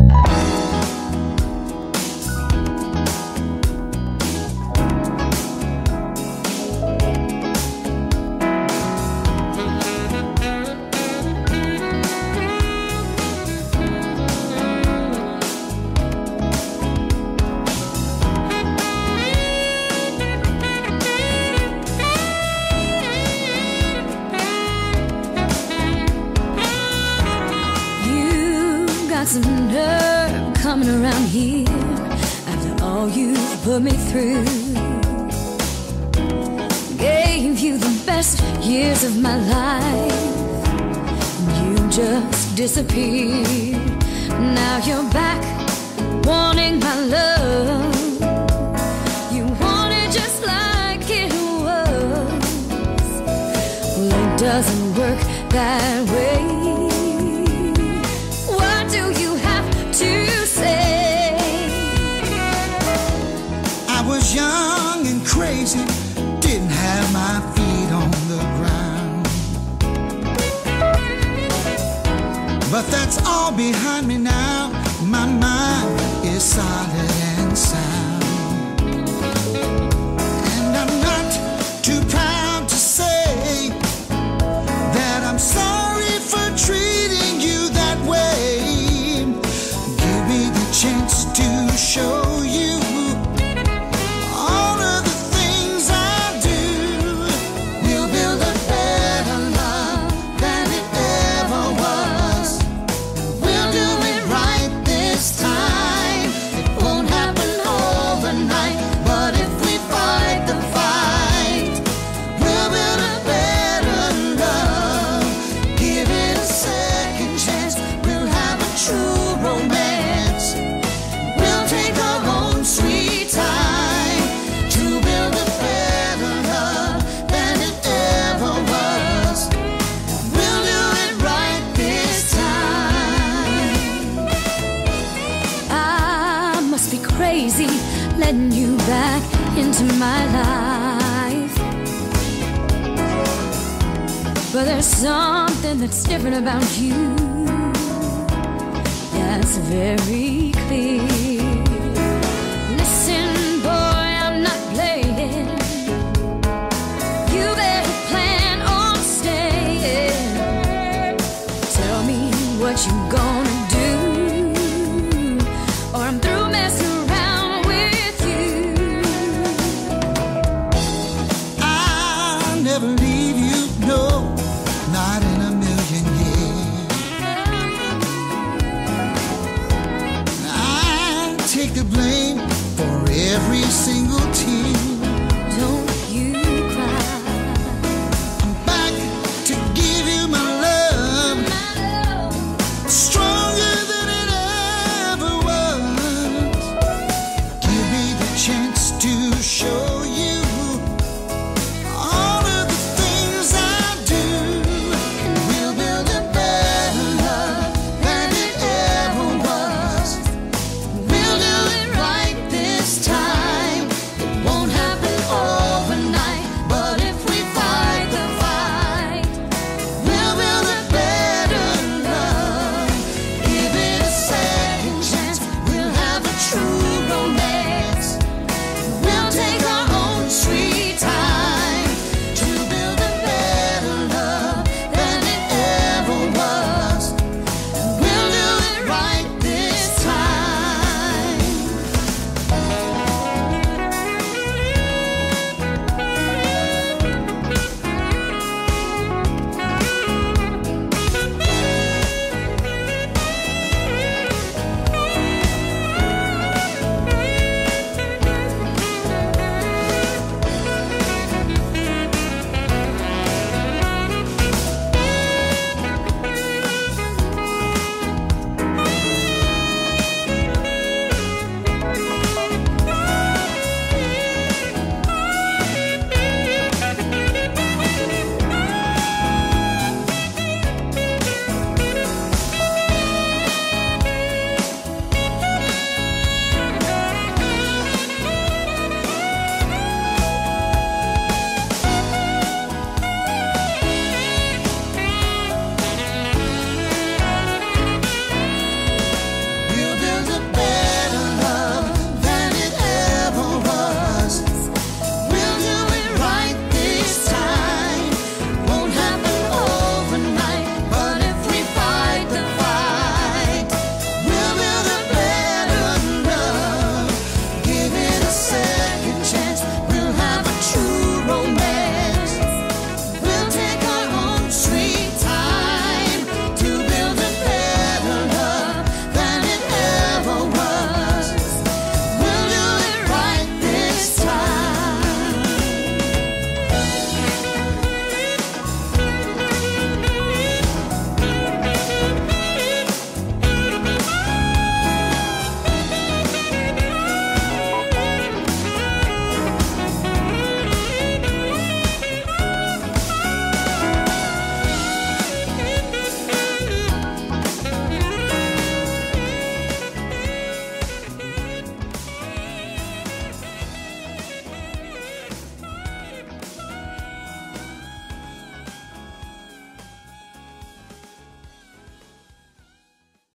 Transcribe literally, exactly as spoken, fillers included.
Some nerve coming around here after all you've put me through. Gave you the best years of my life, and you just disappeared. Now you're back wanting my love. You want it just like it was. Well, it doesn't work that way. Young and crazy, didn't have my feet on the ground. But that's all behind me now. My mind is solid and sound. And I'm not too proud to say that I'm sorry for treating you that way. Give me the chance to show you crazy letting you back into my life. But there's something that's different about you, that's very clear. Listen, boy, I'm not playing. You better plan on staying. Tell me what you gonna